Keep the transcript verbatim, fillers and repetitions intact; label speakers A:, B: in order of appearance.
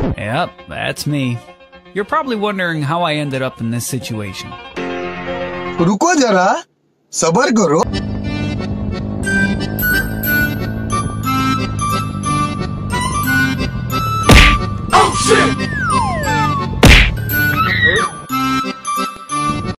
A: Yep, that's me. You're probably wondering how I ended up in this situation.
B: रुको जरा, सबर करो।